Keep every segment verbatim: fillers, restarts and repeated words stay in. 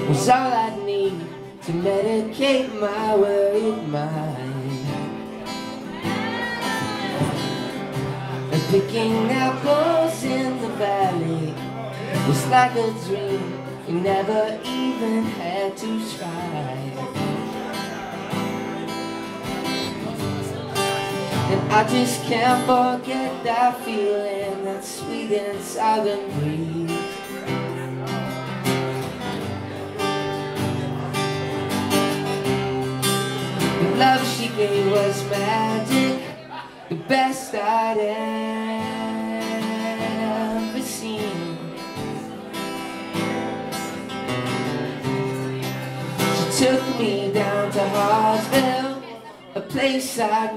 was all I need to medicate my worried mind. And picking apples in the valley was like a dream you never even had to try. And I just can't forget that feeling, that sweet and southern breeze. The love she gave was magic, the best I'd ever seen. She took me down to Hartsville, a place I'd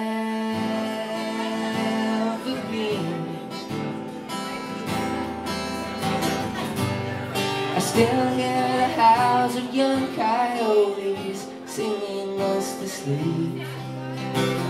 never been. I still hear the howls of young coyotes singing us to sleep.